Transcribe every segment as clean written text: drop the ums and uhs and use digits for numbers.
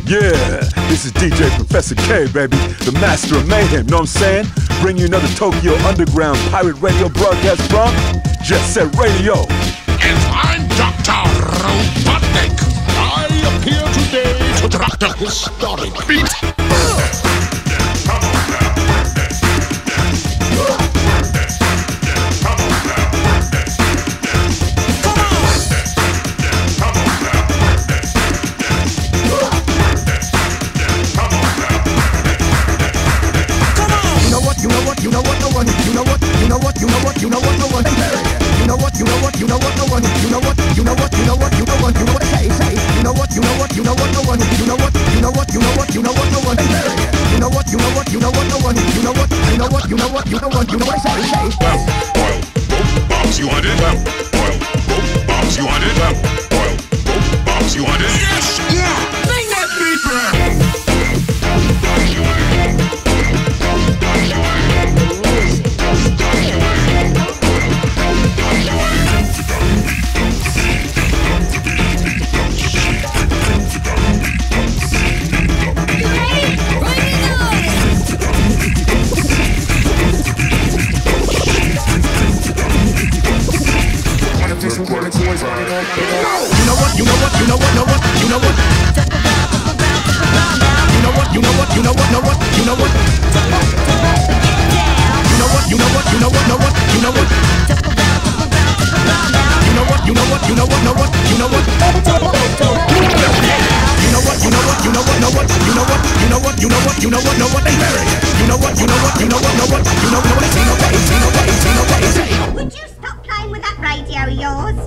Yeah, this is DJ Professor K, baby, the master of mayhem, know what I'm saying? Bring you another Tokyo Underground pirate radio broadcast from Jet Set Radio. And I'm Dr. Robotnik. I appear today to rock the historic beat. Would you stop playing with that radio of yours?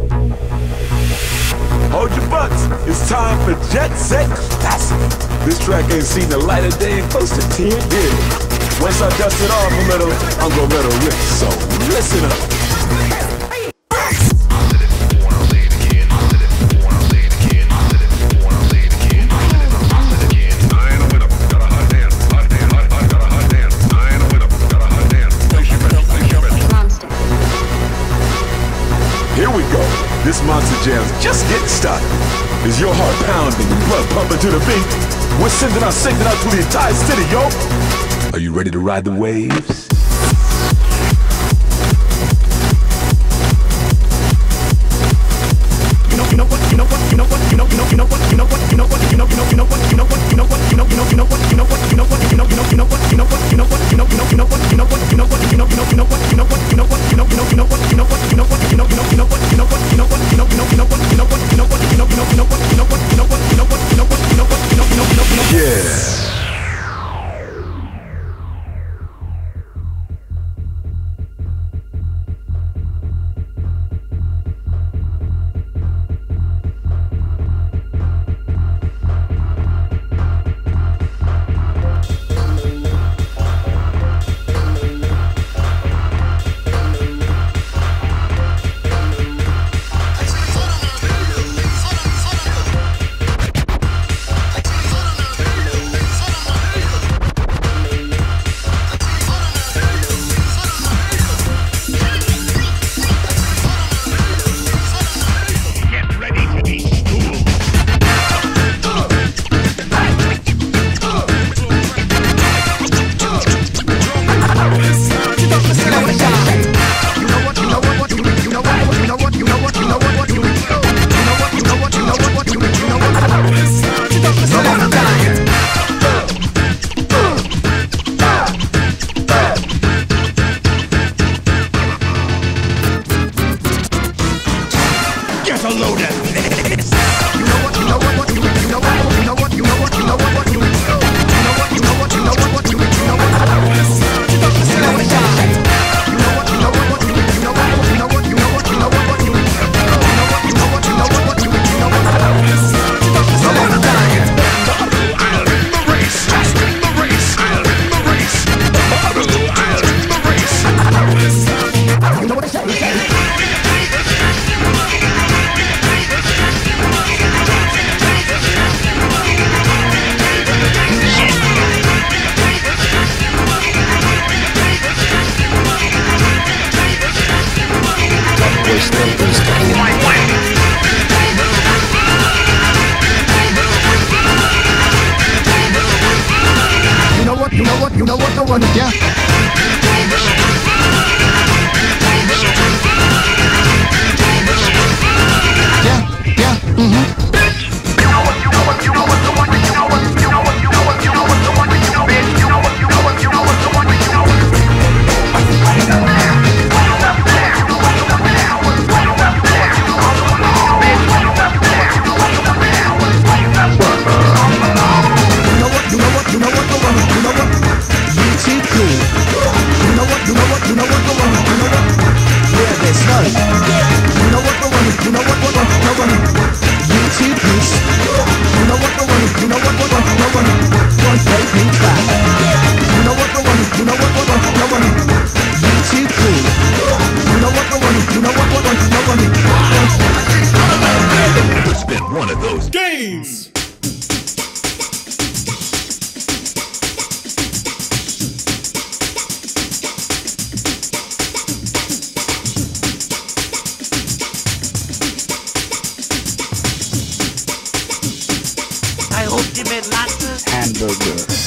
Hold your butts, it's time for Jet Set Classic. This track ain't seen the light of day in close to 10 years. Once I dust it off a little, I'm gonna let her rip, so listen up. Here we go. This Monster Jam's just getting started. Is your heart pounding and blood pumping to the beat? We're sending our signal out to the entire city, yo. Are you ready to ride the waves? No good.